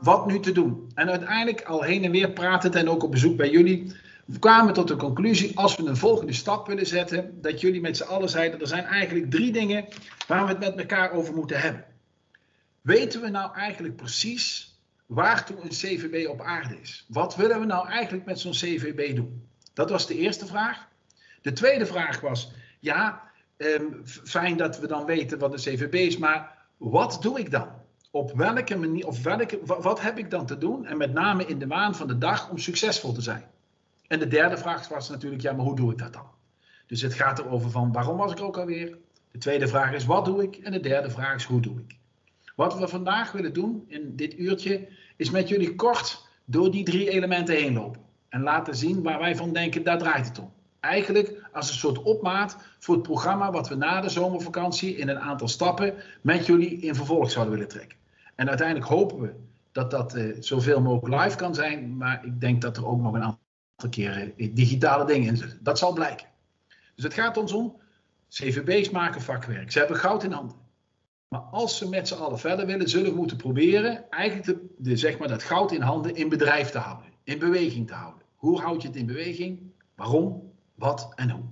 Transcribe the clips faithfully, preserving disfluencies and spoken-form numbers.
wat nu te doen? En uiteindelijk al heen en weer pratend en ook op bezoek bij jullie, we kwamen tot de conclusie, als we een volgende stap willen zetten, dat jullie met z'n allen zeiden, er zijn eigenlijk drie dingen waar we het met elkaar over moeten hebben. Weten we nou eigenlijk precies waartoe een C V B op aarde is? Wat willen we nou eigenlijk met zo'n C V B doen? Dat was de eerste vraag. De tweede vraag was, ja, um, fijn dat we dan weten wat een C V B is, maar wat doe ik dan? Op welke manier, of welke, wat heb ik dan te doen? En met name in de waan van de dag om succesvol te zijn. En de derde vraag was natuurlijk, ja, maar hoe doe ik dat dan? Dus het gaat erover van, waarom was ik er ook alweer? De tweede vraag is, wat doe ik? En de derde vraag is, hoe doe ik? Wat we vandaag willen doen in dit uurtje, is met jullie kort door die drie elementen heen lopen. En laten zien waar wij van denken, daar draait het om. Eigenlijk als een soort opmaat voor het programma wat we na de zomervakantie in een aantal stappen met jullie in vervolg zouden willen trekken. En uiteindelijk hopen we dat dat uh, zoveel mogelijk live kan zijn, maar ik denk dat er ook nog een aantal keren uh, digitale dingen in zitten. Dat zal blijken. Dus het gaat ons om, C V B's maken vakwerk. Ze hebben goud in handen. Maar als ze met z'n allen verder willen, zullen we moeten proberen eigenlijk de, de, zeg maar, dat goud in handen in bedrijf te houden. In beweging te houden. Hoe houd je het in beweging? Waarom? Wat en hoe?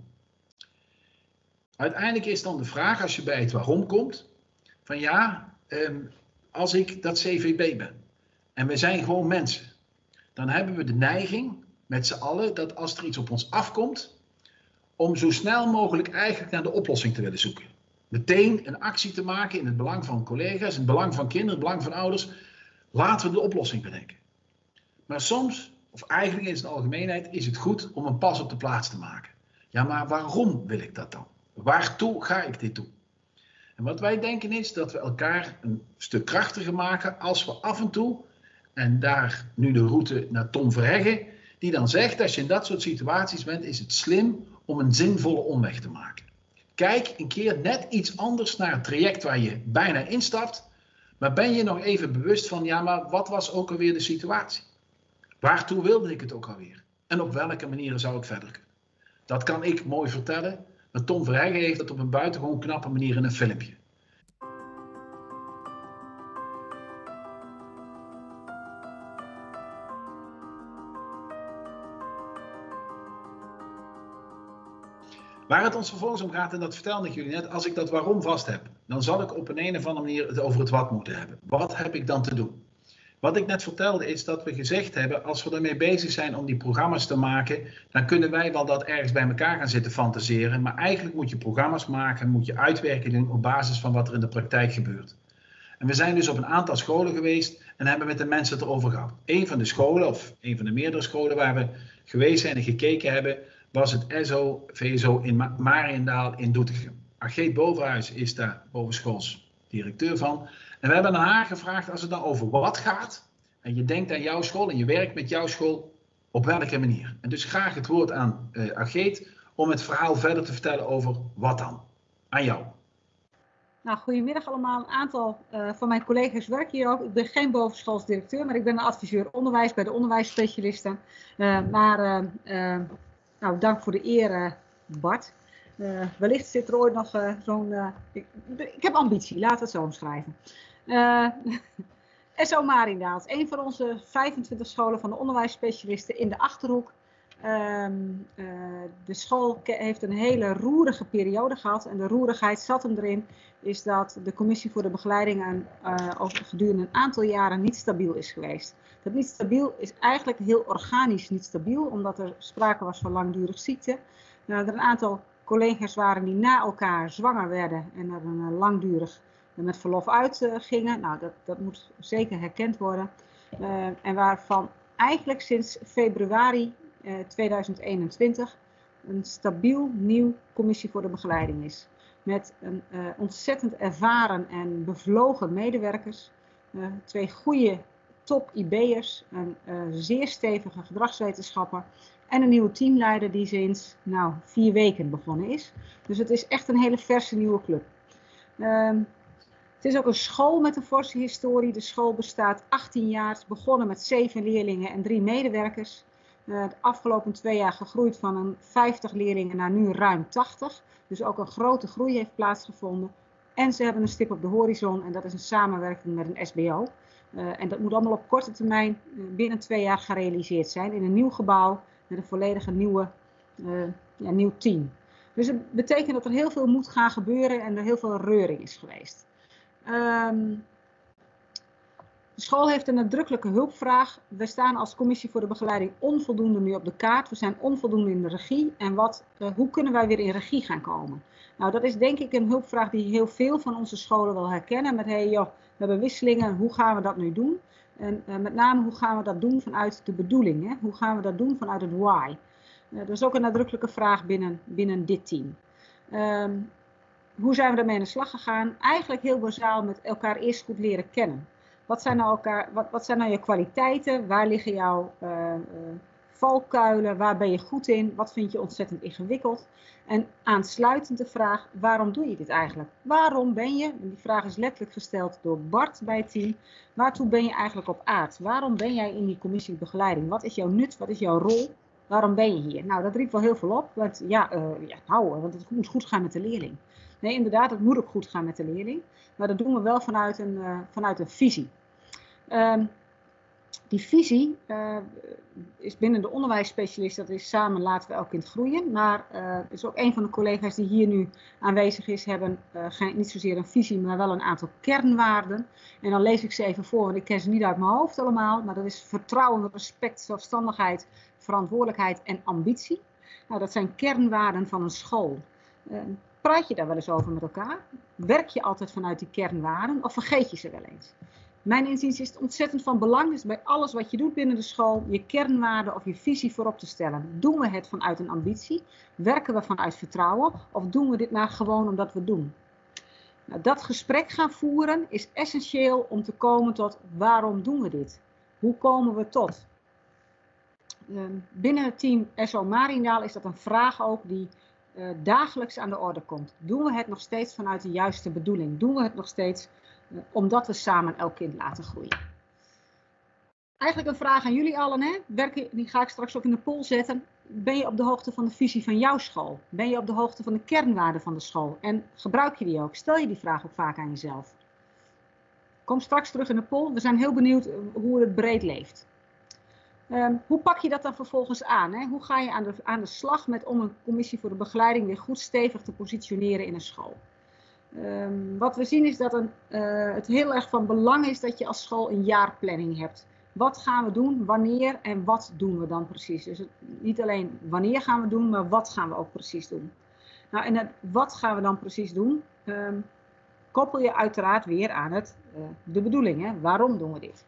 Uiteindelijk is dan de vraag, als je bij het waarom komt, van ja, um, als ik dat C V B ben en we zijn gewoon mensen, dan hebben we de neiging met z'n allen dat als er iets op ons afkomt, om zo snel mogelijk eigenlijk naar de oplossing te willen zoeken. Meteen een actie te maken in het belang van collega's, in het belang van kinderen, in het belang van ouders. Laten we de oplossing bedenken. Maar soms, of eigenlijk in zijn algemeenheid, is het goed om een pas op de plaats te maken. Ja, maar waarom wil ik dat dan? Waartoe ga ik dit doen? En wat wij denken is dat we elkaar een stuk krachtiger maken als we af en toe, en daar nu de route naar Tom Verheggen, die dan zegt, als je in dat soort situaties bent, is het slim om een zinvolle omweg te maken. Kijk een keer net iets anders naar het traject waar je bijna instapt, maar ben je nog even bewust van, ja, maar wat was ook alweer de situatie? Waartoe wilde ik het ook alweer? En op welke manieren zou ik verder kunnen? Dat kan ik mooi vertellen, maar Tom Verheggen heeft dat op een buitengewoon knappe manier in een filmpje. Waar het ons vervolgens om gaat, en dat vertelde ik jullie net, als ik dat waarom vast heb, dan zal ik op een, een of andere manier het over het wat moeten hebben. Wat heb ik dan te doen? Wat ik net vertelde is dat we gezegd hebben, als we ermee bezig zijn om die programma's te maken, dan kunnen wij wel dat ergens bij elkaar gaan zitten fantaseren, maar eigenlijk moet je programma's maken, moet je uitwerken doen op basis van wat er in de praktijk gebeurt. En we zijn dus op een aantal scholen geweest en hebben met de mensen het erover gehad. Een van de scholen, of een van de meerdere scholen waar we geweest zijn en gekeken hebben, was het S O V S O in Ma Mariëndaal in Doetinchem. Argeet Bovenhuis is daar bovenschools directeur van. En we hebben aan haar gevraagd, als het dan over wat gaat, en je denkt aan jouw school en je werkt met jouw school, op welke manier? En dus graag het woord aan uh, Argeet om het verhaal verder te vertellen over wat dan. Aan jou. Nou, goedemiddag allemaal. Een aantal uh, van mijn collega's werken hier ook. Ik ben geen bovenschoolsdirecteur, maar ik ben een adviseur onderwijs bij de onderwijsspecialisten. Uh, maar uh, uh, nou, dank voor de eer, uh, Bart. Uh, wellicht zit er ooit nog uh, zo'n... Uh, ik, ik heb ambitie, laten we het zo omschrijven. Uh, S O Mariëndaal is een van onze vijfentwintig scholen van de onderwijsspecialisten in de Achterhoek. Uh, uh, de school heeft een hele roerige periode gehad. En de roerigheid zat hem erin, is dat de commissie voor de begeleiding aan, uh, over gedurende een aantal jaren niet stabiel is geweest. Dat niet stabiel is eigenlijk heel organisch niet stabiel, omdat er sprake was van langdurig ziekte. Uh, er een aantal collega's waren die na elkaar zwanger werden en er een uh, langdurig met verlof uit uh, gingen. Nou, dat, dat moet zeker herkend worden. Uh, en waarvan eigenlijk sinds februari uh, tweeduizend eenentwintig een stabiel nieuw commissie voor de begeleiding is. Met een uh, ontzettend ervaren en bevlogen medewerkers. Uh, twee goede top I B'ers, een uh, zeer stevige gedragswetenschapper. En een nieuwe teamleider die sinds nou, vier weken begonnen is. Dus het is echt een hele verse nieuwe club. Uh, het is ook een school met een forse historie. De school bestaat achttien jaar. Het is begonnen met zeven leerlingen en drie medewerkers. Uh, de afgelopen twee jaar gegroeid van een vijftig leerlingen naar nu ruim tachtig. Dus ook een grote groei heeft plaatsgevonden. En ze hebben een stip op de horizon en dat is een samenwerking met een S B O. Uh, en dat moet allemaal op korte termijn uh, binnen twee jaar gerealiseerd zijn in een nieuw gebouw met een volledige nieuwe, uh, ja, nieuw team. Dus het betekent dat er heel veel moet gaan gebeuren en er heel veel reuring is geweest. Um, de school heeft een nadrukkelijke hulpvraag. We staan als commissie voor de begeleiding onvoldoende nu op de kaart. We zijn onvoldoende in de regie. En wat, uh, hoe kunnen wij weer in regie gaan komen? Nou, dat is denk ik een hulpvraag die heel veel van onze scholen wel herkennen. Met hey joh, we hebben wisselingen, hoe gaan we dat nu doen? En uh, met name hoe gaan we dat doen vanuit de bedoeling? Hè? Hoe gaan we dat doen vanuit het why? Uh, dat is ook een nadrukkelijke vraag binnen, binnen dit team. Um, hoe zijn we daarmee aan de slag gegaan? Eigenlijk heel bazaal met elkaar eerst goed leren kennen. Wat zijn nou, elkaar, wat, wat zijn nou je kwaliteiten? Waar liggen jouw uh, uh, valkuilen? Waar ben je goed in? Wat vind je ontzettend ingewikkeld? En aansluitend de vraag, waarom doe je dit eigenlijk? Waarom ben je, die vraag is letterlijk gesteld door Bart bij het team, waartoe ben je eigenlijk op aard? Waarom ben jij in die commissie begeleiding? Wat is jouw nut? Wat is jouw rol? Waarom ben je hier? Nou, dat riep wel heel veel op, want ja, uh, ja nou, want het moet goed gaan met de leerling. Nee, inderdaad, het moet ook goed gaan met de leerling. Maar dat doen we wel vanuit een, uh, vanuit een visie. Um, die visie uh, is binnen de onderwijsspecialist, dat is samen laten we elk kind groeien. Maar uh, is ook een van de collega's die hier nu aanwezig is, hebben uh, geen, niet zozeer een visie, maar wel een aantal kernwaarden. En dan lees ik ze even voor, want ik ken ze niet uit mijn hoofd allemaal. Maar dat is vertrouwen, respect, zelfstandigheid, verantwoordelijkheid en ambitie. Nou, dat zijn kernwaarden van een school. Uh, Praat je daar wel eens over met elkaar? Werk je altijd vanuit die kernwaarden of vergeet je ze wel eens? Mijn inziens is het ontzettend van belang dus bij alles wat je doet binnen de school, je kernwaarden of je visie voorop te stellen. Doen we het vanuit een ambitie? Werken we vanuit vertrouwen? Of doen we dit nou gewoon omdat we doen? Nou, dat gesprek gaan voeren is essentieel om te komen tot waarom doen we dit? Hoe komen we tot? Um, binnen het team S O Mariendaal is dat een vraag ook die uh, dagelijks aan de orde komt. Doen we het nog steeds vanuit de juiste bedoeling? Doen we het nog steeds uh, omdat we samen elk kind laten groeien? Eigenlijk een vraag aan jullie allen, hè? Werken, die ga ik straks ook in de poll zetten. Ben je op de hoogte van de visie van jouw school? Ben je op de hoogte van de kernwaarden van de school? En gebruik je die ook? Stel je die vraag ook vaak aan jezelf? Kom straks terug in de poll. We zijn heel benieuwd hoe het breed leeft. Um, hoe pak je dat dan vervolgens aan? Hè? Hoe ga je aan de, aan de slag met om een commissie voor de begeleiding weer goed stevig te positioneren in een school? Um, wat we zien is dat een, uh, het heel erg van belang is dat je als school een jaarplanning hebt. Wat gaan we doen, wanneer en wat doen we dan precies? Dus het, niet alleen wanneer gaan we doen, maar wat gaan we ook precies doen? Nou, en het wat gaan we dan precies doen, um, koppel je uiteraard weer aan het, uh, de bedoeling. Hè? Waarom doen we dit?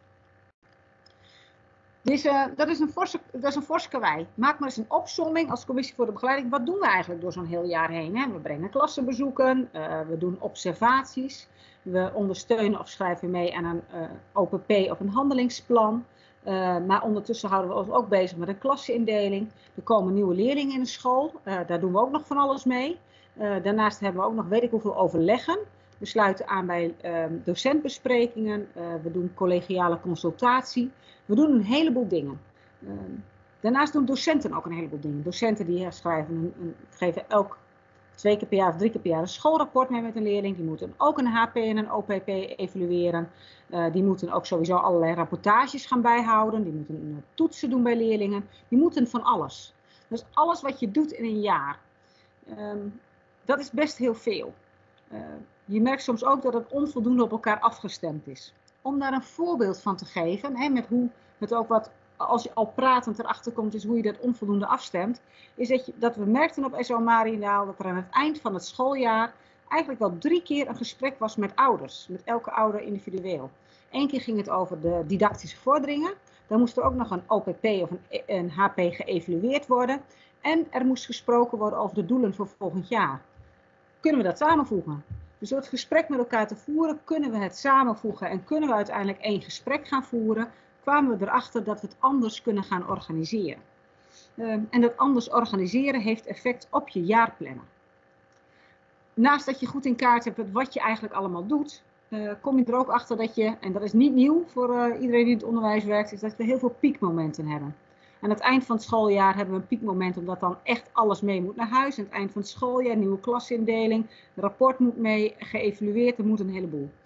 Dus, uh, dat is een forse, dat is een forse karwei. Maak maar eens een opsomming als commissie voor de begeleiding. Wat doen we eigenlijk door zo'n heel jaar heen? Hè? We brengen klassenbezoeken, uh, we doen observaties, we ondersteunen of schrijven mee aan een uh, O P P of een handelingsplan. Uh, maar ondertussen houden we ons ook bezig met een klassenindeling. Er komen nieuwe leerlingen in de school, uh, daar doen we ook nog van alles mee. Uh, daarnaast hebben we ook nog weet ik hoeveel overleggen. We sluiten aan bij uh, docentbesprekingen, uh, we doen collegiale consultatie. We doen een heleboel dingen. Uh, daarnaast doen docenten ook een heleboel dingen. Docenten die schrijven een, een, geven elk twee keer per jaar of drie keer per jaar een schoolrapport mee met een leerling. Die moeten ook een H P en een O P P evalueren. Uh, die moeten ook sowieso allerlei rapportages gaan bijhouden. Die moeten uh, toetsen doen bij leerlingen. Die moeten van alles. Dus alles wat je doet in een jaar, um, dat is best heel veel. Uh, je merkt soms ook dat het onvoldoende op elkaar afgestemd is. Om daar een voorbeeld van te geven, hè, met hoe het ook wat, als je al pratend erachter komt, is hoe je dat onvoldoende afstemt, is dat, je, dat we merkten op S O Mariendaal dat er aan het eind van het schooljaar eigenlijk wel drie keer een gesprek was met ouders, met elke ouder individueel. Eén keer ging het over de didactische vorderingen, dan moest er ook nog een O P P of een, een H P geëvalueerd worden en er moest gesproken worden over de doelen voor volgend jaar. Kunnen we dat samenvoegen? Dus door het gesprek met elkaar te voeren, kunnen we het samenvoegen en kunnen we uiteindelijk één gesprek gaan voeren, kwamen we erachter dat we het anders kunnen gaan organiseren. Uh, en dat anders organiseren heeft effect op je jaarplannen. Naast dat je goed in kaart hebt wat je eigenlijk allemaal doet, uh, kom je er ook achter dat je, en dat is niet nieuw voor uh, iedereen die in het onderwijs werkt, is dat we heel veel piekmomenten hebben. Aan het eind van het schooljaar hebben we een piekmoment omdat dan echt alles mee moet naar huis. Aan het eind van het schooljaar, nieuwe klasindeling, het rapport moet mee, geëvalueerd, er moet een heleboel.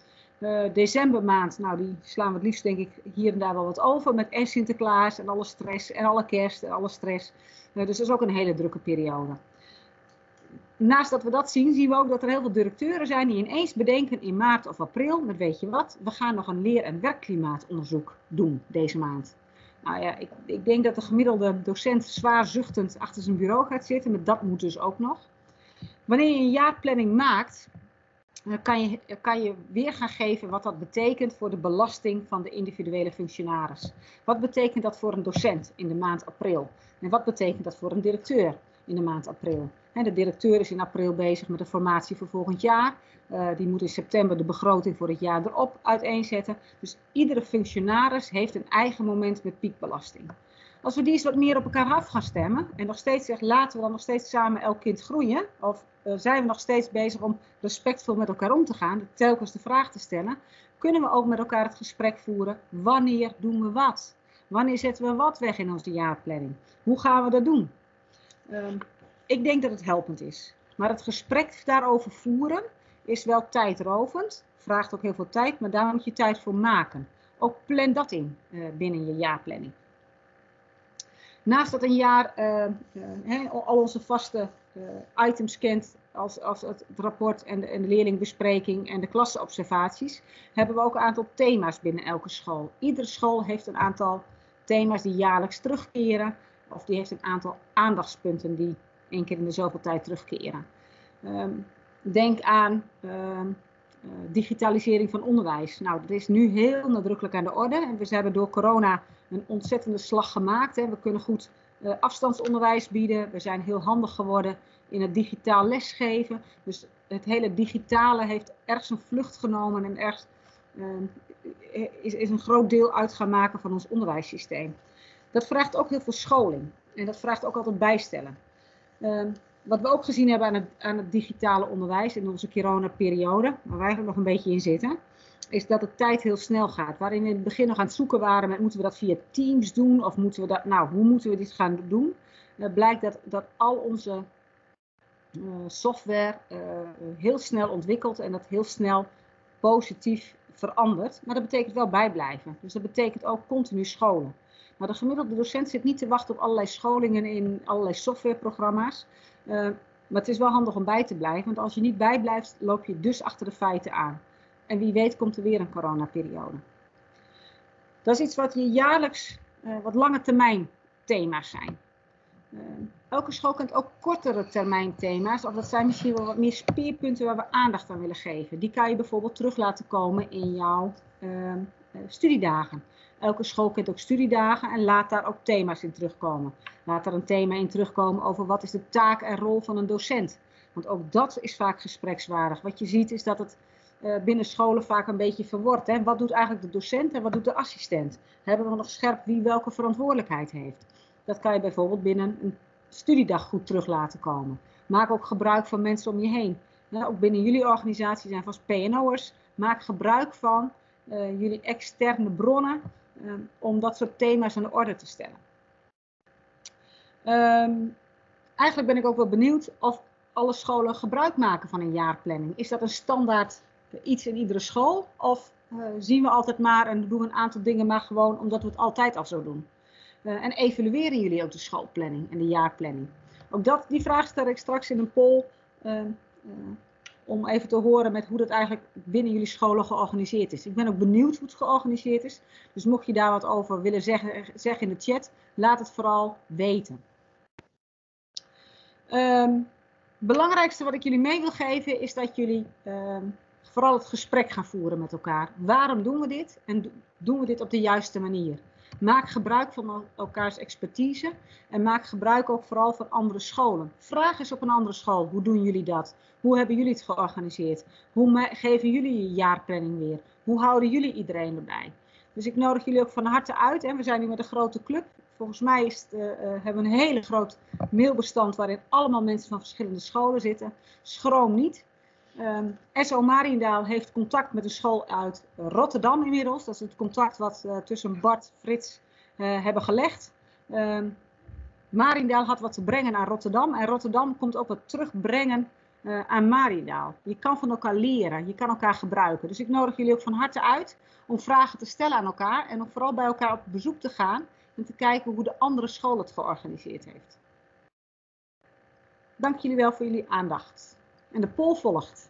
Uh, decembermaand, nou die slaan we het liefst denk ik hier en daar wel wat over. Met en Sinterklaas en alle stress en alle kerst en alle stress. Uh, dus dat is ook een hele drukke periode. Naast dat we dat zien, zien we ook dat er heel veel directeuren zijn die ineens bedenken in maart of april, met weet je wat, we gaan nog een leer- en werkklimaatonderzoek doen deze maand. Nou ja, ik, ik denk dat de gemiddelde docent zwaar zuchtend achter zijn bureau gaat zitten, maar dat moet dus ook nog. Wanneer je een jaarplanning maakt, kan je, kan je weer gaan geven wat dat betekent voor de belasting van de individuele functionaris. Wat betekent dat voor een docent in de maand april? En wat betekent dat voor een directeur in de maand april? De directeur is in april bezig met de formatie voor volgend jaar. Uh, die moet in september de begroting voor het jaar erop uiteenzetten. Dus iedere functionaris heeft een eigen moment met piekbelasting. Als we die eens wat meer op elkaar af gaan stemmen en nog steeds zeggen, laten we dan nog steeds samen elk kind groeien, of uh, zijn we nog steeds bezig om respectvol met elkaar om te gaan, telkens de vraag te stellen, kunnen we ook met elkaar het gesprek voeren, wanneer doen we wat? Wanneer zetten we wat weg in onze jaarplanning? Hoe gaan we dat doen? Uh, ik denk dat het helpend is, maar het gesprek daarover voeren is wel tijdrovend, vraagt ook heel veel tijd, maar daar moet je tijd voor maken. Ook plan dat in uh, binnen je jaarplanning. Naast dat een jaar uh, uh, al onze vaste uh, items kent, als, als het rapport en de, en de leerlingbespreking en de klassenobservaties, hebben we ook een aantal thema's binnen elke school. Iedere school heeft een aantal thema's die jaarlijks terugkeren, of die heeft een aantal aandachtspunten die één keer in de zoveel tijd terugkeren. Um, denk aan uh, uh, digitalisering van onderwijs. Nou, dat is nu heel nadrukkelijk aan de orde. En we hebben door corona een ontzettende slag gemaakt. Hè. We kunnen goed uh, afstandsonderwijs bieden. We zijn heel handig geworden in het digitaal lesgeven. Dus het hele digitale heeft ergens een vlucht genomen en ergens, uh, is, is een groot deel uit gaan maken van ons onderwijssysteem. Dat vraagt ook heel veel scholing. En dat vraagt ook altijd bijstellen. Uh, Wat we ook gezien hebben aan het, aan het digitale onderwijs in onze coronaperiode, waar wij eigenlijk nog een beetje in zitten, is dat de tijd heel snel gaat. Waarin we in het begin nog aan het zoeken waren met moeten we dat via Teams doen of moeten we dat, nou hoe moeten we dit gaan doen? Uh, blijkt dat, dat al onze uh, software uh, heel snel ontwikkelt en dat heel snel positief verandert. Maar dat betekent wel bijblijven. Dus dat betekent ook continu scholen. Maar de gemiddelde docent zit niet te wachten op allerlei scholingen in allerlei softwareprogramma's. Uh, maar het is wel handig om bij te blijven, want als je niet bijblijft, loop je dus achter de feiten aan. En wie weet komt er weer een coronaperiode. Dat is iets wat je jaarlijks uh, wat lange termijn thema's zijn. Uh, elke school kent ook kortere termijn thema's, of dat zijn misschien wel wat meer speerpunten waar we aandacht aan willen geven. Die kan je bijvoorbeeld terug laten komen in jouw uh, uh, studiedagen. Elke school kent ook studiedagen en laat daar ook thema's in terugkomen. Laat er een thema in terugkomen over wat is de taak en rol van een docent. Want ook dat is vaak gesprekswaardig. Wat je ziet is dat het uh, binnen scholen vaak een beetje verwort. Hè? Wat doet eigenlijk de docent en wat doet de assistent? Hebben we nog scherp wie welke verantwoordelijkheid heeft? Dat kan je bijvoorbeeld binnen een studiedag goed terug laten komen. Maak ook gebruik van mensen om je heen. Ja, ook binnen jullie organisatie zijn vast P N O'ers. Maak gebruik van uh, jullie externe bronnen. Um, om dat soort thema's aan de orde te stellen. Um, eigenlijk ben ik ook wel benieuwd of alle scholen gebruik maken van een jaarplanning. Is dat een standaard iets in iedere school? Of uh, zien we altijd maar en doen we een aantal dingen maar gewoon omdat we het altijd al zo doen? Uh, en evalueren jullie ook de schoolplanning en de jaarplanning? Ook dat, die vraag stel ik straks in een poll. Uh, uh, Om even te horen met hoe dat eigenlijk binnen jullie scholen georganiseerd is. Ik ben ook benieuwd hoe het georganiseerd is. Dus mocht je daar wat over willen zeggen, zeg in de chat. Laat het vooral weten. Um, het belangrijkste wat ik jullie mee wil geven is dat jullie um, vooral het gesprek gaan voeren met elkaar. Waarom doen we dit? En doen we dit op de juiste manier? Maak gebruik van elkaars expertise en maak gebruik ook vooral van andere scholen. Vraag eens op een andere school, hoe doen jullie dat? Hoe hebben jullie het georganiseerd? Hoe geven jullie je jaarplanning weer? Hoe houden jullie iedereen erbij? Dus ik nodig jullie ook van harte uit. Hè? We zijn nu met een grote club. Volgens mij is het, uh, hebben we een hele groot mailbestand waarin allemaal mensen van verschillende scholen zitten. Schroom niet. Um, S O Mariendaal heeft contact met een school uit Rotterdam inmiddels. Dat is het contact wat uh, tussen Bart en Frits uh, hebben gelegd. Um, Mariendaal had wat te brengen naar Rotterdam. En Rotterdam komt ook wat terugbrengen uh, aan Maridaal. Je kan van elkaar leren, je kan elkaar gebruiken. Dus ik nodig jullie ook van harte uit om vragen te stellen aan elkaar en om vooral bij elkaar op bezoek te gaan en te kijken hoe de andere school het georganiseerd heeft. Dank jullie wel voor jullie aandacht. En de poll volgt.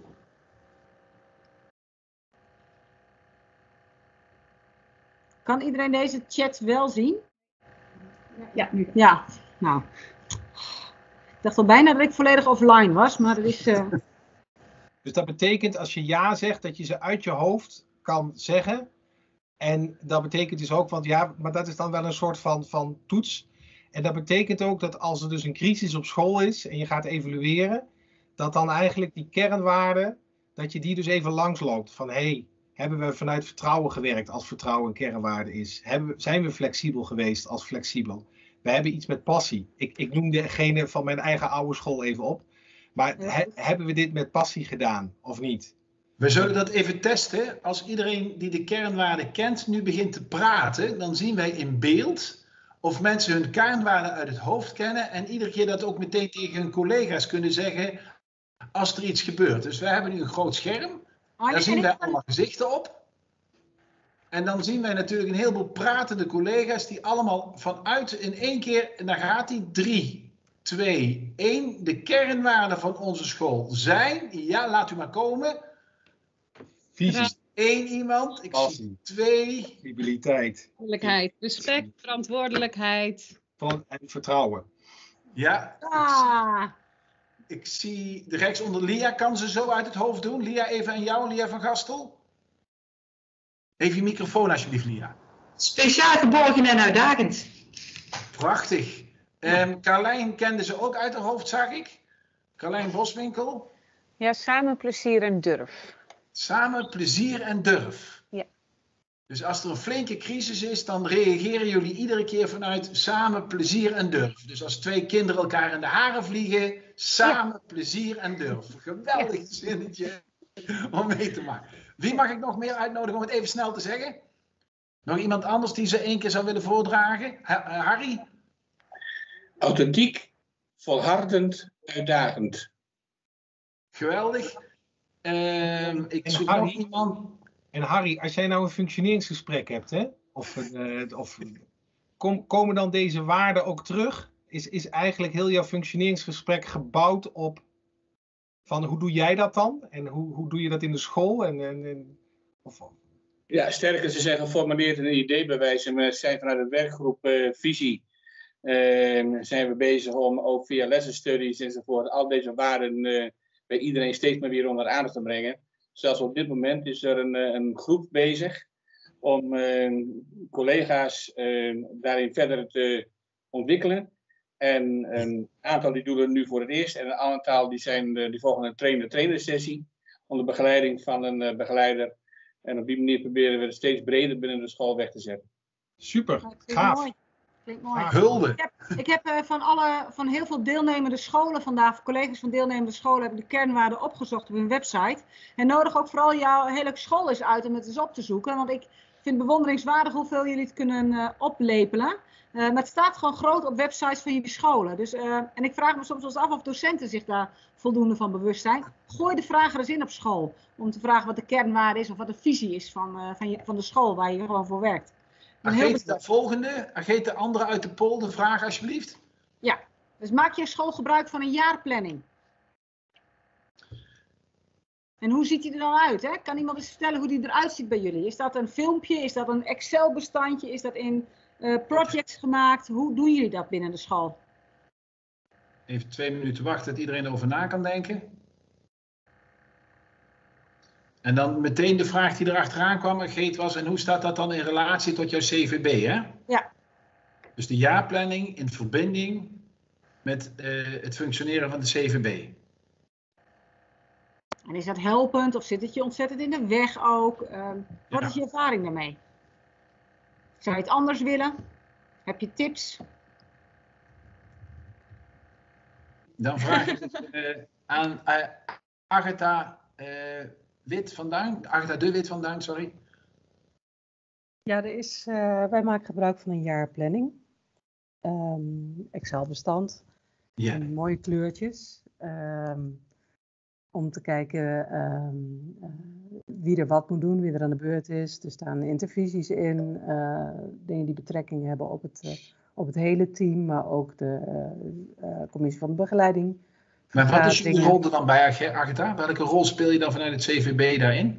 Kan iedereen deze chat wel zien? Ja, nu. Ja, nou. Ik dacht al bijna dat ik volledig offline was, maar het is... Uh... Dus dat betekent als je ja zegt, dat je ze uit je hoofd kan zeggen. En dat betekent dus ook, want ja, maar dat is dan wel een soort van, van toets. En dat betekent ook dat als er dus een crisis op school is en je gaat evalueren, dat dan eigenlijk die kernwaarden, dat je die dus even langsloopt. Van hé, hey, hebben we vanuit vertrouwen gewerkt als vertrouwen een kernwaarde is? Hebben we, zijn we flexibel geweest als flexibel? We hebben iets met passie. Ik, ik noem degene van mijn eigen oude school even op. Maar he, hebben we dit met passie gedaan of niet? We zullen dat even testen. Als iedereen die de kernwaarden kent nu begint te praten, dan zien wij in beeld of mensen hun kernwaarden uit het hoofd kennen en iedere keer dat ook meteen tegen hun collega's kunnen zeggen als er iets gebeurt. Dus we hebben nu een groot scherm. Daar zien wij allemaal gezichten op. En dan zien wij natuurlijk een heleboel pratende collega's die allemaal vanuit in één keer, en daar gaat die drie, twee, één. De kernwaarden van onze school zijn, ja, laat u maar komen. Visie. Eén iemand, ik Passie. zie twee. Flexibiliteit. Verantwoordelijkheid, respect, verantwoordelijkheid. Van, en vertrouwen. Ja. Ah. Ik, ik zie de rechtsonder Lia, kan ze zo uit het hoofd doen. Lia, even aan jou, Lia van Gastel. Even je microfoon alsjeblieft, Lia. Speciaal geborgen en uitdagend. Prachtig. Um, Carlijn kende ze ook uit haar hoofd, zag ik. Carlijn Boswinkel. Ja, samen plezier en durf. Samen plezier en durf. Ja. Dus als er een flinke crisis is, dan reageren jullie iedere keer vanuit samen plezier en durf. Dus als twee kinderen elkaar in de haren vliegen, samen ja. plezier en durf. Geweldig ja. zinnetje om mee te maken. Wie mag ik nog meer uitnodigen om het even snel te zeggen? Nog iemand anders die ze één keer zou willen voordragen? Harry? Authentiek, volhardend, uitdagend. Geweldig. Uh, ik zoek Harry, nog iemand. En Harry, als jij nou een functioneringsgesprek hebt, hè, of, uh, of kom, komen dan deze waarden ook terug? Is, is eigenlijk heel jouw functioneringsgesprek gebouwd op van hoe doe jij dat dan? En hoe, hoe doe je dat in de school? En, en, en, of... Ja, sterker, ze zijn geformuleerd in een ideebewijs. En we zijn vanuit een werkgroep uh, visie. Uh, zijn we bezig om ook via lessenstudies enzovoort al deze waarden uh, bij iedereen steeds maar weer onder aandacht te brengen. Zelfs op dit moment is er een, een groep bezig om uh, collega's uh, daarin verder te ontwikkelen. En een aantal die doen het nu voor het eerst. En een aantal die, zijn, uh, die volgen een trainer-trainer sessie onder begeleiding van een uh, begeleider. En op die manier proberen we het steeds breder binnen de school weg te zetten. Super, gaaf. Mooi. Klinkt mooi. Hulde. Ik heb, ik heb uh, van, alle, van heel veel deelnemende scholen vandaag, collega's van deelnemende scholen, hebben de kernwaarden opgezocht op hun website. En nodig ook vooral jouw hele school eens uit om het eens op te zoeken. Want ik vind het bewonderingswaardig hoeveel jullie het kunnen uh, oplepelen. Uh, maar het staat gewoon groot op websites van jullie scholen. Dus, uh, en ik vraag me soms wel eens af of docenten zich daar voldoende van bewust zijn. Gooi de vraag er eens in op school. Om te vragen wat de kernwaarde is of wat de visie is van, uh, van, je, van de school waar je gewoon voor werkt. Agete, de volgende. Agete, andere uit de poll, de vraag alsjeblieft. Ja, dus maak je school gebruik van een jaarplanning. En hoe ziet die er dan uit? Hè? Kan iemand eens vertellen hoe die eruit ziet bij jullie? Is dat een filmpje? Is dat een Excel-bestandje? Is dat in uh, projects gemaakt? Hoe doen jullie dat binnen de school? Even twee minuten wachten dat iedereen erover na kan denken. En dan meteen de vraag die erachteraan kwam, Geet, was, en hoe staat dat dan in relatie tot jouw C V B, hè? Ja. Dus de jaarplanning in verbinding met uh, het functioneren van de C V B. En is dat helpend of zit het je ontzettend in de weg ook? Uh, wat ja. is je ervaring daarmee? Zou je het anders willen? Heb je tips? Dan vraag ik het uh, aan uh, Agatha uh, Wit van Duin. Agatha de Wit van Duin, sorry. Ja, er is, uh, wij maken gebruik van een jaarplanning. Um, Excel-bestand. Ja. Mooie kleurtjes. Um, om te kijken ehm, uh, wie er wat moet doen, wie er aan de beurt is. Er staan intervisies in, uh, dingen die betrekking hebben op het, uh, op het hele team, maar ook de uh, uh, commissie van de begeleiding. Maar wat is jullie rol er dan bij, Agatha? Welke rol speel je dan vanuit het C V B daarin?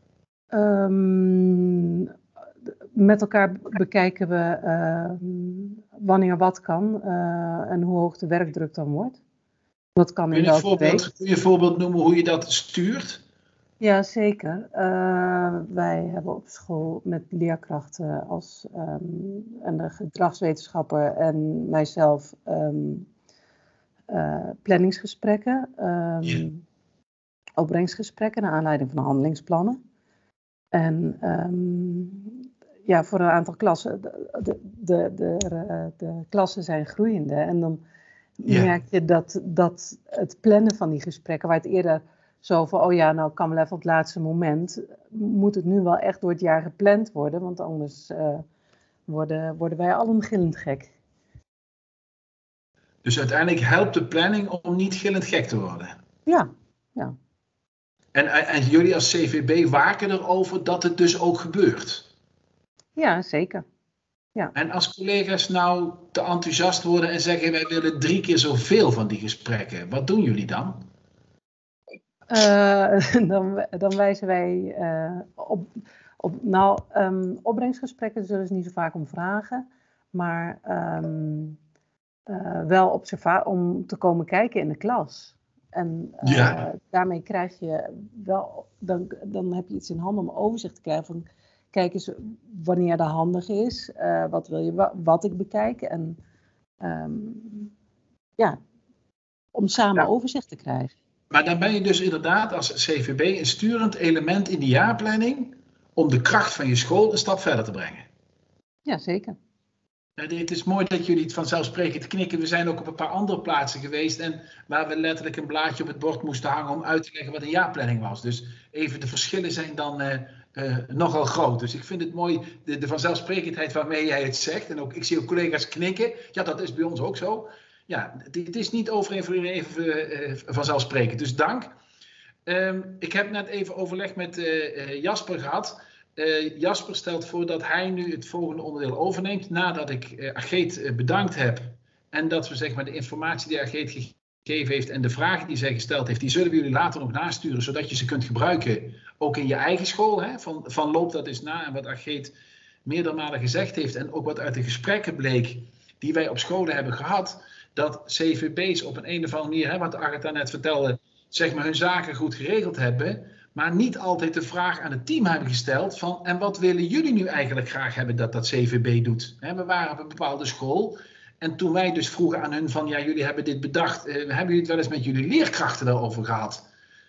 Um, met elkaar bekijken we uh, wanneer wat kan uh, en hoe hoog de werkdruk dan wordt. Wat kan kun, in je welke voorbeeld, week. kun je een voorbeeld noemen hoe je dat stuurt? Ja, zeker. Uh, wij hebben op school met leerkrachten als um, en de gedragswetenschapper en mijzelf um, uh, planningsgesprekken, um, Ja. opbrengstgesprekken naar aanleiding van de handelingsplannen. En um, ja, voor een aantal klassen, de, de, de, de, de klassen zijn groeiende. En dan Ja. merk je dat, dat het plannen van die gesprekken, waar het eerder zo van, oh ja, nou kan wel even op het laatste moment, moet het nu wel echt door het jaar gepland worden, want anders uh, worden, worden wij allen gillend gek. Dus uiteindelijk helpt de planning om niet gillend gek te worden. Ja, ja. En, en jullie als C V B waken erover dat het dus ook gebeurt. Ja, zeker. Ja. En als collega's nou te enthousiast worden en zeggen wij willen drie keer zoveel van die gesprekken, wat doen jullie dan? Uh, dan, dan wijzen wij uh, op, op, nou, um, opbrengstgesprekken zullen ze niet zo vaak om vragen, maar um, uh, wel observa- om te komen kijken in de klas. En uh, Ja. daarmee krijg je wel, dan, dan heb je iets in handen om overzicht te krijgen van, kijk eens wanneer dat handig is, uh, wat wil je, wa- wat ik bekijk en um, ja, om samen Ja. overzicht te krijgen. Maar dan ben je dus inderdaad als C V B een sturend element in die jaarplanning om de kracht van je school een stap verder te brengen. Ja, zeker. Het is mooi dat jullie het vanzelfsprekend knikken. We zijn ook op een paar andere plaatsen geweest en waar we letterlijk een blaadje op het bord moesten hangen om uit te leggen wat een jaarplanning was. Dus even de verschillen zijn dan uh, uh, nogal groot. Dus ik vind het mooi, de, de vanzelfsprekendheid waarmee jij het zegt. En ook, ik zie ook collega's knikken. Ja, dat is bij ons ook zo. Ja, het is niet over even, even uh, vanzelfsprekend. Dus dank. Um, ik heb net even overleg met uh, uh, Jasper gehad. Uh, Jasper stelt voor dat hij nu het volgende onderdeel overneemt. Nadat ik uh, Ageet uh, bedankt heb. En dat we zeg maar, de informatie die Ageet gegeven heeft en de vragen die zij gesteld heeft, die zullen we jullie later nog nasturen. Zodat je ze kunt gebruiken. Ook in je eigen school. Hè? Van, van loop dat eens na. En wat Ageet meerdere malen gezegd heeft. En ook wat uit de gesprekken bleek die wij op scholen hebben gehad. Dat C V B's op een, een of andere manier, hè, wat Agatha net vertelde, zeg maar hun zaken goed geregeld hebben, maar niet altijd de vraag aan het team hebben gesteld van, en wat willen jullie nu eigenlijk graag hebben dat dat C V B doet? Hè, we waren op een bepaalde school en toen wij dus vroegen aan hun van, ja, jullie hebben dit bedacht, uh, hebben jullie het wel eens met jullie leerkrachten daarover gehad?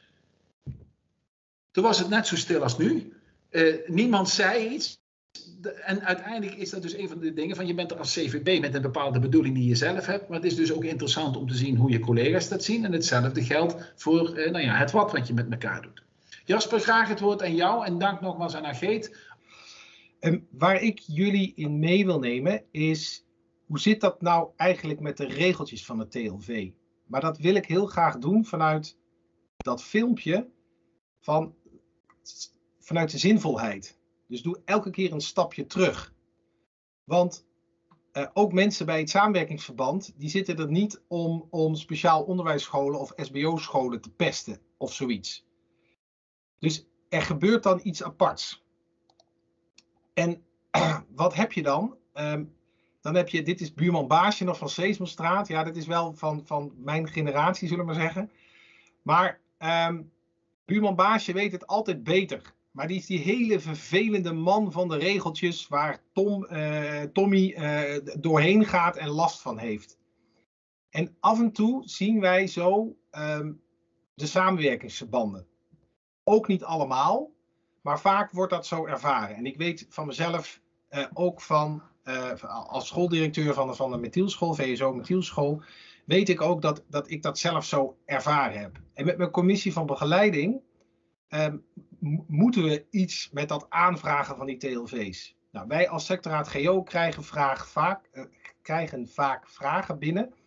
Toen was het net zo stil als nu. Uh, niemand zei iets. En uiteindelijk is dat dus een van de dingen van je bent er als C V B met een bepaalde bedoeling die je zelf hebt. Maar het is dus ook interessant om te zien hoe je collega's dat zien. En hetzelfde geldt voor eh, nou ja, het wat wat je met elkaar doet. Jasper, graag het woord aan jou en dank nogmaals aan Ageet. Um, waar ik jullie in mee wil nemen is, hoe zit dat nou eigenlijk met de regeltjes van het T L V? Maar dat wil ik heel graag doen vanuit dat filmpje van, vanuit de zinvolheid. Dus doe elke keer een stapje terug. Want uh, ook mensen bij het samenwerkingsverband, die zitten er niet om, om speciaal onderwijsscholen of S B O-scholen te pesten of zoiets. Dus er gebeurt dan iets aparts. En uh, wat heb je dan? Um, dan heb je, dit is buurman Baasje nog van Sesamstraat. Ja, dat is wel van, van mijn generatie, zullen we maar zeggen. Maar um, buurman Baasje weet het altijd beter. Maar die is die hele vervelende man van de regeltjes waar Tom, uh, Tommy uh, doorheen gaat en last van heeft. En af en toe zien wij zo um, de samenwerkingsverbanden. Ook niet allemaal, maar vaak wordt dat zo ervaren. En ik weet van mezelf uh, ook van, uh, als schooldirecteur van de, van de Methielschool, V S O Methielschool, weet ik ook dat, dat ik dat zelf zo ervaren heb. En met mijn commissie van begeleiding Um, moeten we iets met dat aanvragen van die T L V's? Nou, wij als sectorraad G O krijgen, vraag vaak, uh, krijgen vaak vragen binnen.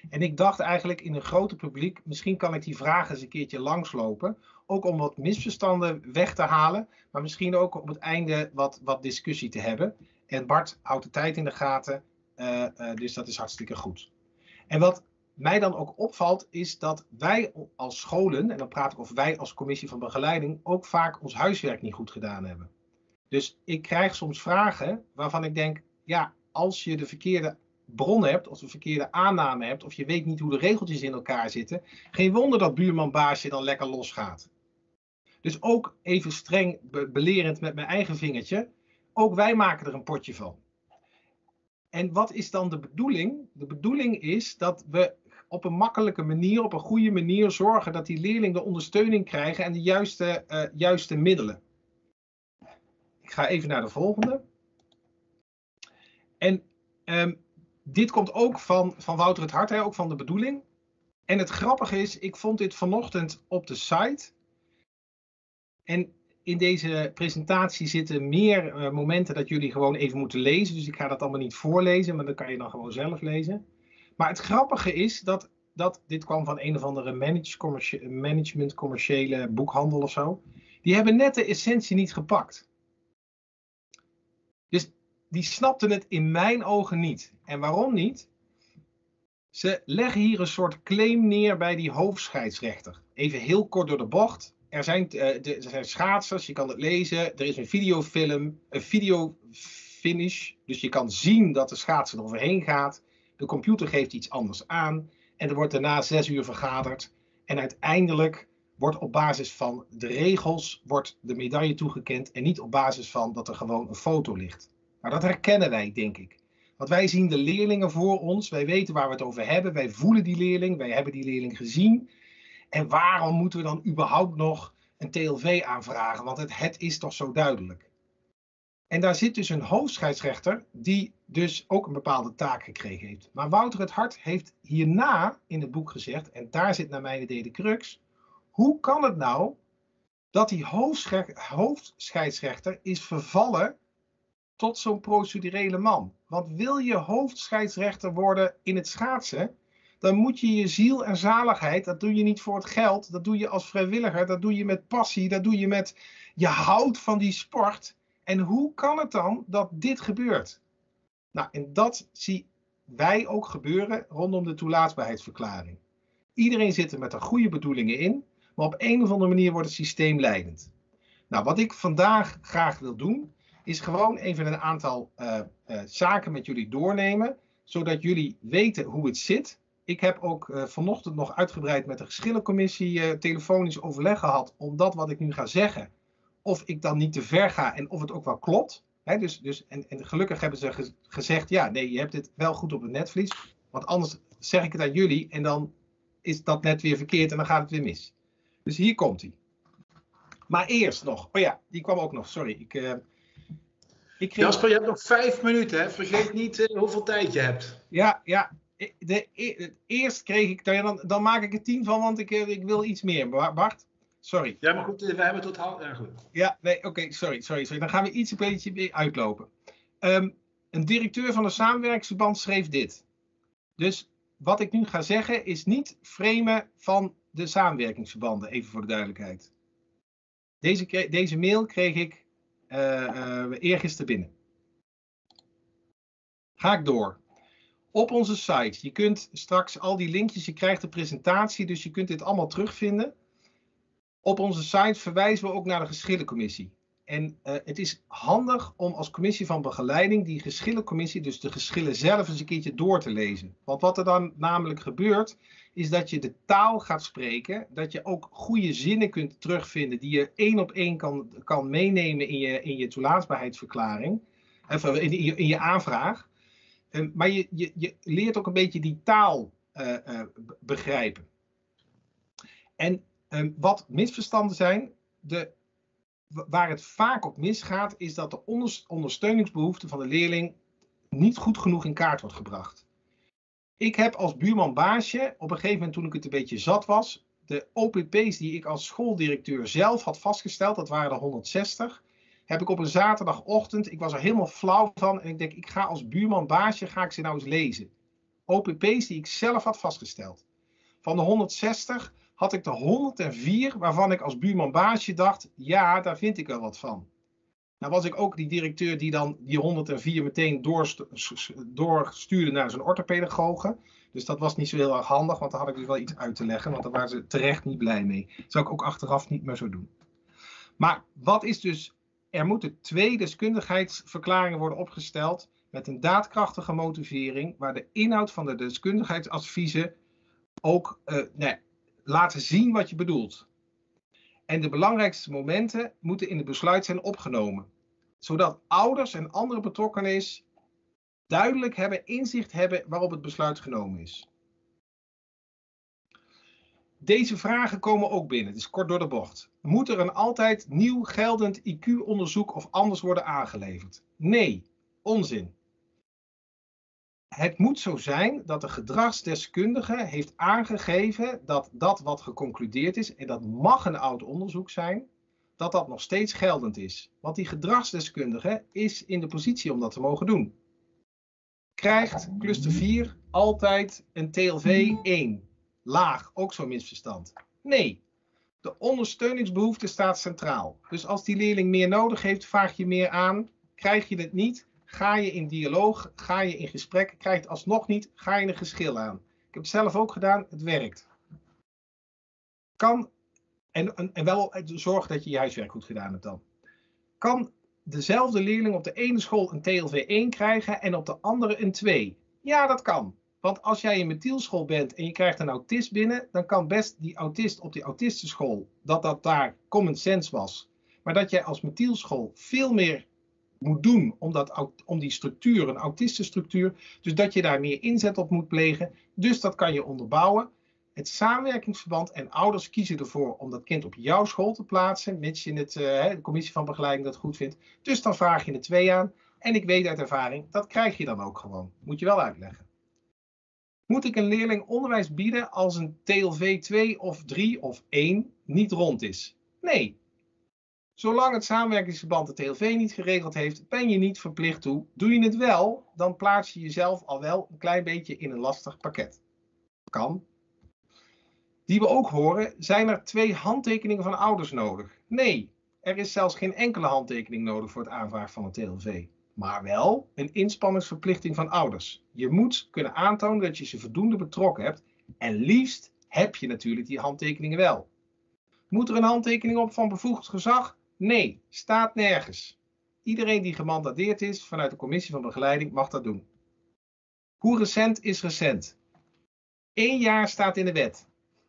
En ik dacht eigenlijk in een groter publiek, misschien kan ik die vragen eens een keertje langslopen. Ook om wat misverstanden weg te halen, maar misschien ook op het einde wat, wat discussie te hebben. En Bart houdt de tijd in de gaten, uh, uh, dus dat is hartstikke goed. En wat mij dan ook opvalt, is dat wij als scholen, en dan praat ik over wij als commissie van begeleiding, ook vaak ons huiswerk niet goed gedaan hebben. Dus ik krijg soms vragen waarvan ik denk, ja, als je de verkeerde bron hebt, of de verkeerde aanname hebt, of je weet niet hoe de regeltjes in elkaar zitten, geen wonder dat buurman Baasje dan lekker losgaat. Dus ook even streng be- belerend met mijn eigen vingertje, ook wij maken er een potje van. En wat is dan de bedoeling? De bedoeling is dat we op een makkelijke manier, op een goede manier zorgen dat die leerlingen de ondersteuning krijgen en de juiste, uh, juiste middelen. Ik ga even naar de volgende. En um, dit komt ook van, van Wouter het Hart, hè, ook van de bedoeling. En het grappige is, ik vond dit vanochtend op de site. En in deze presentatie zitten meer uh, momenten dat jullie gewoon even moeten lezen. Dus ik ga dat allemaal niet voorlezen, maar dat kan je dan gewoon zelf lezen. Maar het grappige is dat, dat dit kwam van een of andere manage, commercie, management commerciële boekhandel of zo. Die hebben net de essentie niet gepakt. Dus die snapten het in mijn ogen niet. En waarom niet? Ze leggen hier een soort claim neer bij die hoofdscheidsrechter. Even heel kort door de bocht. Er zijn, uh, de, er zijn schaatsers, je kan het lezen. Er is een videofilm, een videofinish. Dus je kan zien dat de schaatser er overheen gaat. De computer geeft iets anders aan. En er wordt daarna zes uur vergaderd. En uiteindelijk wordt op basis van de regels wordt de medaille toegekend. En niet op basis van dat er gewoon een foto ligt. Maar dat herkennen wij, denk ik. Want wij zien de leerlingen voor ons. Wij weten waar we het over hebben. Wij voelen die leerling. Wij hebben die leerling gezien. En waarom moeten we dan überhaupt nog een T L V aanvragen? Want het, het is toch zo duidelijk. En daar zit dus een hoofdscheidsrechter die dus ook een bepaalde taak gekregen heeft. Maar Wouter het Hart heeft hierna in het boek gezegd, en daar zit naar mijn idee de crux. Hoe kan het nou dat die hoofdscheidsrechter is vervallen tot zo'n procedurele man? Want wil je hoofdscheidsrechter worden in het schaatsen, dan moet je je ziel en zaligheid, dat doe je niet voor het geld, dat doe je als vrijwilliger, dat doe je met passie, dat doe je met, je houdt van die sport. En hoe kan het dan dat dit gebeurt? Nou, en dat zien wij ook gebeuren rondom de toelaatbaarheidsverklaring. Iedereen zit er met de goede bedoelingen in, maar op een of andere manier wordt het systeem leidend. Nou, wat ik vandaag graag wil doen, is gewoon even een aantal uh, uh, zaken met jullie doornemen, zodat jullie weten hoe het zit. Ik heb ook uh, vanochtend nog uitgebreid met de geschillencommissie uh, telefonisch overleg gehad, omdat wat ik nu ga zeggen, of ik dan niet te ver ga en of het ook wel klopt. He, dus, dus, en, en gelukkig hebben ze ge gezegd, ja, nee, je hebt dit wel goed op het netvlies. Want anders zeg ik het aan jullie en dan is dat net weer verkeerd en dan gaat het weer mis. Dus hier komt hij. Maar eerst nog, oh ja, die kwam ook nog, sorry. Ik, uh, ik kreeg... Jasper, je hebt nog vijf minuten, hè? Vergeet niet uh, hoeveel tijd je hebt. Ja, ja. De, de, eerst kreeg ik, dan, dan maak ik er tien van, want ik, ik wil iets meer. Bart? Sorry. Ja, maar goed, we hebben tot half. Ja, goed. Ja, nee, oké, okay, sorry, sorry, sorry. Dan gaan we iets een beetje weer uitlopen. Um, een directeur van een samenwerkingsverband schreef dit. Dus wat ik nu ga zeggen is niet framen van de samenwerkingsverbanden, even voor de duidelijkheid. Deze, deze mail kreeg ik uh, uh, eergisteren binnen. Ga ik door. Op onze site, je kunt straks al die linkjes, je krijgt de presentatie, dus je kunt dit allemaal terugvinden. Op onze site verwijzen we ook naar de geschillencommissie. En uh, het is handig om als commissie van begeleiding die geschillencommissie, dus de geschillen zelf eens een keertje door te lezen. Want wat er dan namelijk gebeurt, is dat je de taal gaat spreken, dat je ook goede zinnen kunt terugvinden die je één op één kan, kan meenemen in je, in je toelaatbaarheidsverklaring, of in, in, je, in je aanvraag. Uh, maar je, je, je leert ook een beetje die taal uh, uh, begrijpen. En um, wat misverstanden zijn, de, waar het vaak op misgaat, is dat de onder, ondersteuningsbehoefte van de leerling niet goed genoeg in kaart wordt gebracht. Ik heb als buurman Baasje, op een gegeven moment toen ik het een beetje zat was, de O P P's die ik als schooldirecteur zelf had vastgesteld, dat waren er honderdzestig, heb ik op een zaterdagochtend, ik was er helemaal flauw van en ik denk, ik ga als buurman Baasje, ga ik ze nou eens lezen. O P P's die ik zelf had vastgesteld. Van de honderdzestig had ik de honderdvier waarvan ik als buurman baasje dacht, ja, daar vind ik wel wat van. Nou was ik ook die directeur die dan die honderdvier meteen doorstuurde naar zijn orthopedagoge. Dus dat was niet zo heel erg handig, want daar had ik dus wel iets uit te leggen, want daar waren ze terecht niet blij mee. Dat zou ik ook achteraf niet meer zo doen. Maar wat is dus, er moeten twee deskundigheidsverklaringen worden opgesteld met een daadkrachtige motivering, waar de inhoud van de deskundigheidsadviezen ook uh, nee, laten zien wat je bedoelt. En de belangrijkste momenten moeten in het besluit zijn opgenomen. Zodat ouders en andere betrokkenen duidelijk hebben, inzicht hebben waarop het besluit genomen is. Deze vragen komen ook binnen, het is kort door de bocht. Moet er een altijd nieuw geldend I Q-onderzoek of anders worden aangeleverd? Nee, onzin. Het moet zo zijn dat de gedragsdeskundige heeft aangegeven dat dat wat geconcludeerd is, en dat mag een oud onderzoek zijn, dat dat nog steeds geldend is. Want die gedragsdeskundige is in de positie om dat te mogen doen. Krijgt cluster vier altijd een T L V één? Laag, ook zo'n misverstand. Nee, de ondersteuningsbehoefte staat centraal. Dus als die leerling meer nodig heeft, vraag je meer aan. Krijg je het niet, ga je in dialoog, ga je in gesprek. Krijg je het alsnog niet, ga je een geschil aan. Ik heb het zelf ook gedaan, het werkt. Kan, en, en, en wel zorg dat je je huiswerk goed gedaan hebt dan. Kan dezelfde leerling op de ene school een T L V één krijgen en op de andere een twee? Ja, dat kan. Want als jij in methielschool bent en je krijgt een autist binnen, dan kan best die autist op die autistenschool, dat dat daar common sense was. Maar dat jij als methielschool veel meer moet doen om, dat, om die structuur, een autistenstructuur, dus dat je daar meer inzet op moet plegen. Dus dat kan je onderbouwen. Het samenwerkingsverband en ouders kiezen ervoor om dat kind op jouw school te plaatsen, mits je het, uh, de commissie van begeleiding dat goed vindt. Dus dan vraag je er twee aan. En ik weet uit ervaring, dat krijg je dan ook gewoon. Moet je wel uitleggen. Moet ik een leerling onderwijs bieden als een T L V twee of drie of één niet rond is? Nee. Zolang het samenwerkingsverband de T L V niet geregeld heeft, ben je niet verplicht toe. Doe je het wel, dan plaats je jezelf al wel een klein beetje in een lastig pakket. Kan. Die we ook horen, zijn er twee handtekeningen van ouders nodig? Nee, er is zelfs geen enkele handtekening nodig voor het aanvragen van een T L V. Maar wel een inspanningsverplichting van ouders. Je moet kunnen aantonen dat je ze voldoende betrokken hebt. En liefst heb je natuurlijk die handtekeningen wel. Moet er een handtekening op van bevoegd gezag? Nee, staat nergens. Iedereen die gemandateerd is vanuit de commissie van begeleiding mag dat doen. Hoe recent is recent? Eén jaar staat in de wet.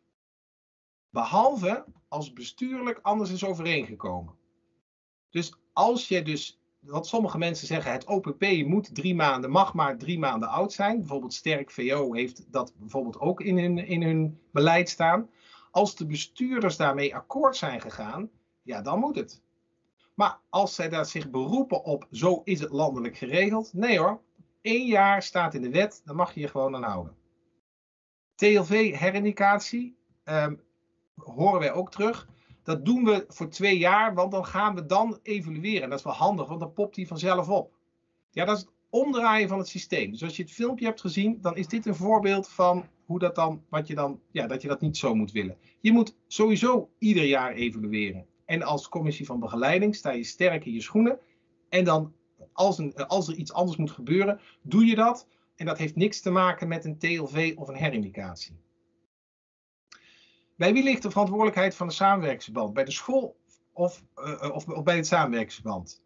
Behalve als bestuurlijk anders is overeengekomen. Dus als je dus, wat sommige mensen zeggen, het O P P moet drie maanden, mag maar drie maanden oud zijn. Bijvoorbeeld Sterk V O heeft dat bijvoorbeeld ook in hun, in hun beleid staan. Als de bestuurders daarmee akkoord zijn gegaan, ja, dan moet het. Maar als zij daar zich beroepen op, zo is het landelijk geregeld. Nee hoor, één jaar staat in de wet, dan mag je je gewoon aan houden. T L V-herindicatie, um, horen wij ook terug. Dat doen we voor twee jaar, want dan gaan we dan evalueren. En dat is wel handig, want dan popt die vanzelf op. Ja, dat is het omdraaien van het systeem. Dus als je het filmpje hebt gezien, dan is dit een voorbeeld van hoe dat dan, wat je dan, ja, dat je dat niet zo moet willen. Je moet sowieso ieder jaar evalueren. En als commissie van begeleiding sta je sterk in je schoenen. En dan, als, een, als er iets anders moet gebeuren, doe je dat. En dat heeft niks te maken met een T L V of een herindicatie. Bij wie ligt de verantwoordelijkheid van de samenwerkingsverband? Bij de school of, uh, of, of bij het samenwerkingsverband?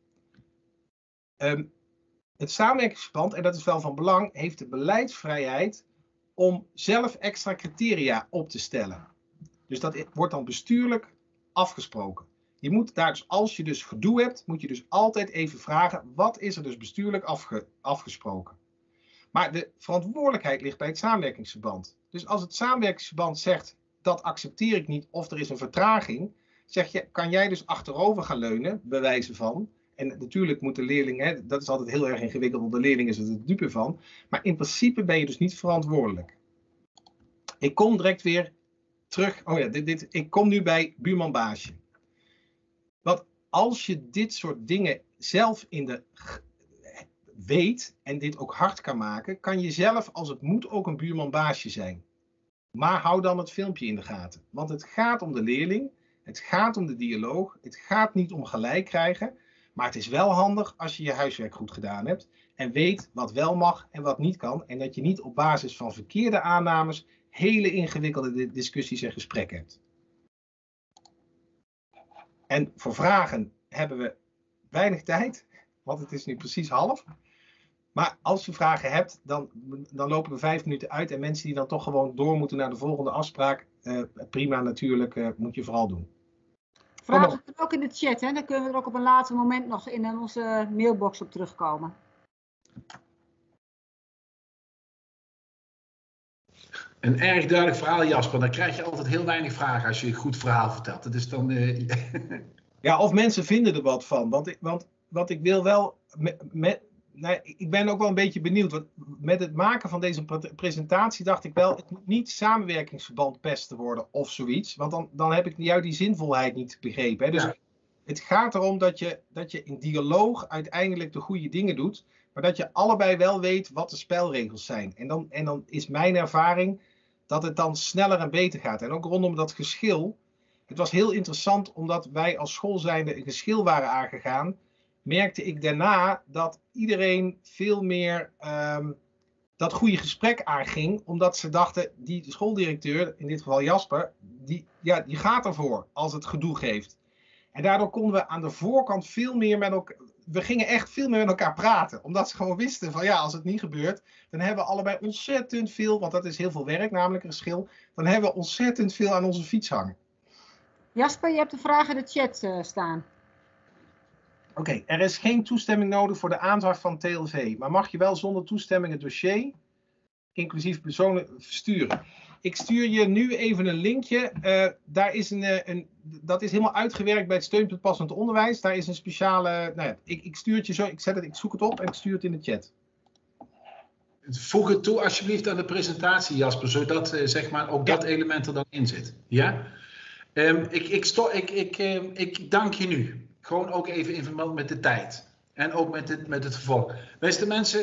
Um, het samenwerkingsverband, en dat is wel van belang, heeft de beleidsvrijheid om zelf extra criteria op te stellen. Dus dat wordt dan bestuurlijk afgesproken. Je moet daar dus, als je dus gedoe hebt, moet je dus altijd even vragen, wat is er dus bestuurlijk afge, afgesproken? Maar de verantwoordelijkheid ligt bij het samenwerkingsverband. Dus als het samenwerkingsverband zegt, dat accepteer ik niet, of er is een vertraging, zeg je, kan jij dus achterover gaan leunen, bij wijze van. En natuurlijk moet de leerling, hè, dat is altijd heel erg ingewikkeld, want de leerling is er het dupe van. Maar in principe ben je dus niet verantwoordelijk. Ik kom direct weer terug, oh ja, dit, dit, ik kom nu bij buurman baasje. Want als je dit soort dingen zelf in de weet en dit ook hard kan maken, kan je zelf als het moet ook een buurman-baasje zijn. Maar hou dan het filmpje in de gaten. Want het gaat om de leerling, het gaat om de dialoog, het gaat niet om gelijk krijgen. Maar het is wel handig als je je huiswerk goed gedaan hebt en weet wat wel mag en wat niet kan. En dat je niet op basis van verkeerde aannames hele ingewikkelde discussies en gesprekken hebt. En voor vragen hebben we weinig tijd, want het is nu precies half. Maar als je vragen hebt, dan, dan lopen we vijf minuten uit. En mensen die dan toch gewoon door moeten naar de volgende afspraak, eh, prima natuurlijk, uh, moet je vooral doen. Vragen kunnen ook in de chat, hè? Dan kunnen we er ook op een later moment nog in onze mailbox op terugkomen. Een erg duidelijk verhaal, Jasper. Dan krijg je altijd heel weinig vragen als je een goed verhaal vertelt. Dat is dan... Uh... ja, of mensen vinden er wat van. Want, want wat ik wil wel... Met, met, nou, ik ben ook wel een beetje benieuwd. Want met het maken van deze pre presentatie dacht ik wel... Het moet niet samenwerkingsverband pesten worden of zoiets. Want dan, dan heb ik juist die zinvolheid niet begrepen. Hè? Dus ja. Het gaat erom dat je, dat je in dialoog uiteindelijk de goede dingen doet. Maar dat je allebei wel weet wat de spelregels zijn. En dan, en dan is mijn ervaring dat het dan sneller en beter gaat. En ook rondom dat geschil. Het was heel interessant omdat wij als school zijnde een geschil waren aangegaan. Merkte ik daarna dat iedereen veel meer um, dat goede gesprek aanging. Omdat ze dachten, die schooldirecteur, in dit geval Jasper, die, ja, die gaat ervoor als het gedoe geeft. En daardoor konden we aan de voorkant veel meer met elkaar... We gingen echt veel meer met elkaar praten. Omdat ze gewoon wisten van ja, als het niet gebeurt, dan hebben we allebei ontzettend veel, want dat is heel veel werk, namelijk een geschil. Dan hebben we ontzettend veel aan onze fiets hangen. Jasper, je hebt de vraag in de chat uh, staan. Oké, okay, er is geen toestemming nodig voor de aanvraag van T L V. Maar mag je wel zonder toestemming het dossier, inclusief personen, versturen. Ik stuur je nu even een linkje. Uh, daar is een, een, dat is helemaal uitgewerkt bij het steunpunt passend onderwijs. Daar is een speciale... Nou ja, ik, ik stuur het je zo. Ik, zet het, ik zoek het op en ik stuur het in de chat. Voeg het toe alsjeblieft aan de presentatie, Jasper. Zodat uh, zeg maar, ook ja. dat element er dan in zit. Ja? Um, ik, ik, sto, ik, ik, uh, ik dank je nu. Gewoon ook even in verband met de tijd. En ook met het, met het vervolg. Beste mensen,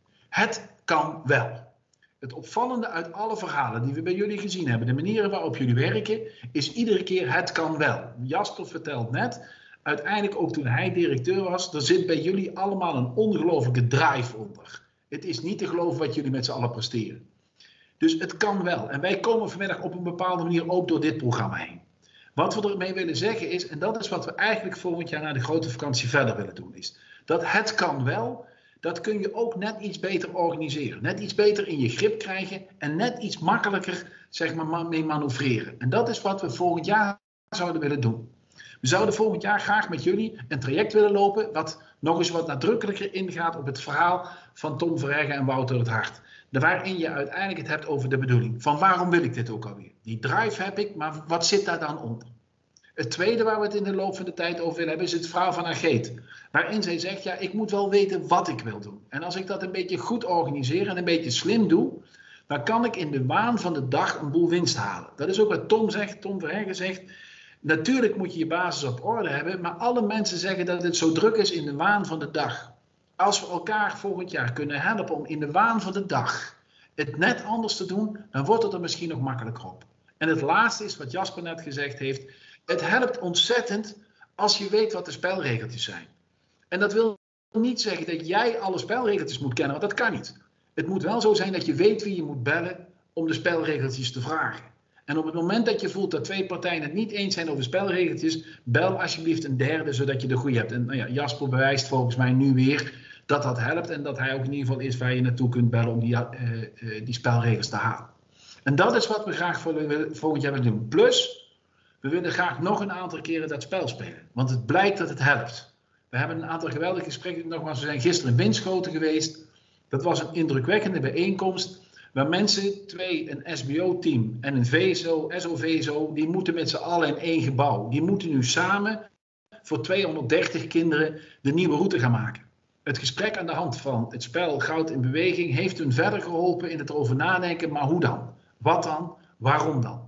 het kan wel. Het opvallende uit alle verhalen die we bij jullie gezien hebben, de manieren waarop jullie werken, is iedere keer het kan wel. Jasper vertelt net, uiteindelijk ook toen hij directeur was, er zit bij jullie allemaal een ongelofelijke drive onder. Het is niet te geloven wat jullie met z'n allen presteren. Dus het kan wel. En wij komen vanmiddag op een bepaalde manier ook door dit programma heen. Wat we ermee willen zeggen is, en dat is wat we eigenlijk volgend jaar na de grote vakantie verder willen doen, is dat het kan wel. Dat kun je ook net iets beter organiseren. Net iets beter in je grip krijgen. En net iets makkelijker zeg maar, mee manoeuvreren. En dat is wat we volgend jaar zouden willen doen. We zouden volgend jaar graag met jullie een traject willen lopen. Wat nog eens wat nadrukkelijker ingaat op het verhaal van Tom Verheggen en Wouter het Hart. Waarin je uiteindelijk het hebt over de bedoeling. Van waarom wil ik dit ook alweer? Die drive heb ik, maar wat zit daar dan onder? Het tweede waar we het in de loop van de tijd over willen hebben is het verhaal van Ageet. Waarin zij zegt, ja, ik moet wel weten wat ik wil doen. En als ik dat een beetje goed organiseer en een beetje slim doe, dan kan ik in de waan van de dag een boel winst halen. Dat is ook wat Tom zegt, Tom Verheggen zegt. Natuurlijk moet je je basis op orde hebben, maar alle mensen zeggen dat het zo druk is in de waan van de dag. Als we elkaar volgend jaar kunnen helpen om in de waan van de dag het net anders te doen, dan wordt het er misschien nog makkelijker op. En het laatste is wat Jasper net gezegd heeft. Het helpt ontzettend als je weet wat de spelregeltjes zijn. En dat wil niet zeggen dat jij alle spelregeltjes moet kennen, want dat kan niet. Het moet wel zo zijn dat je weet wie je moet bellen om de spelregeltjes te vragen. En op het moment dat je voelt dat twee partijen het niet eens zijn over spelregeltjes, bel alsjeblieft een derde, zodat je de goede hebt. En nou ja, Jasper bewijst volgens mij nu weer dat dat helpt en dat hij ook in ieder geval is waar je naartoe kunt bellen om die, uh, uh, die spelregels te halen. En dat is wat we graag volgend jaar willen doen. Plus, we willen graag nog een aantal keren dat spel spelen. Want het blijkt dat het helpt. We hebben een aantal geweldige gesprekken. Nogmaals, we zijn gisteren in Winschoten geweest. Dat was een indrukwekkende bijeenkomst. Waar mensen, twee, een S B O-team en een V S O, S O V S O, die moeten met z'n allen in één gebouw. Die moeten nu samen voor tweehonderddertig kinderen de nieuwe route gaan maken. Het gesprek aan de hand van het spel Goud in Beweging heeft hun verder geholpen in het erover nadenken. Maar hoe dan? Wat dan? Waarom dan?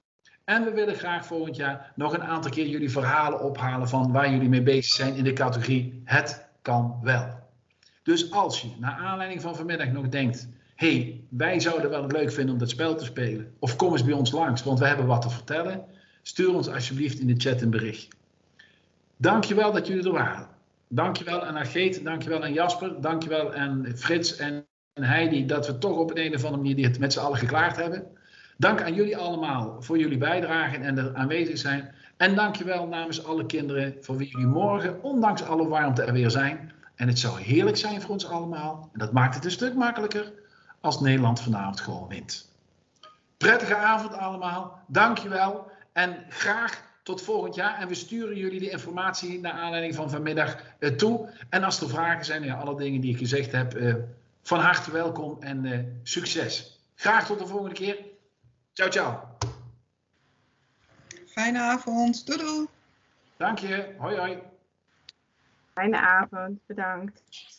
En we willen graag volgend jaar nog een aantal keer jullie verhalen ophalen van waar jullie mee bezig zijn in de categorie het kan wel. Dus als je naar aanleiding van vanmiddag nog denkt, hé, hey, wij zouden wel het leuk vinden om dat spel te spelen. Of kom eens bij ons langs, want we hebben wat te vertellen. Stuur ons alsjeblieft in de chat een bericht. Dankjewel dat jullie er waren. Dankjewel aan Geet, dankjewel aan Jasper, dankjewel aan Frits en Heidi dat we toch op een, een of andere manier dit met z'n allen geklaard hebben. Dank aan jullie allemaal voor jullie bijdrage en er aanwezig zijn. En dankjewel namens alle kinderen voor wie jullie morgen, ondanks alle warmte, er weer zijn. En het zou heerlijk zijn voor ons allemaal. En dat maakt het een stuk makkelijker als Nederland vanavond gewoon wint. Prettige avond allemaal. Dankjewel. En graag tot volgend jaar. En we sturen jullie de informatie naar aanleiding van vanmiddag uh, toe. En als er vragen zijn, ja, alle dingen die ik gezegd heb, uh, van harte welkom en uh, succes. Graag tot de volgende keer. Ciao, ciao. Fijne avond. Doei doei. Dank je. Hoi, hoi. Fijne avond. Bedankt.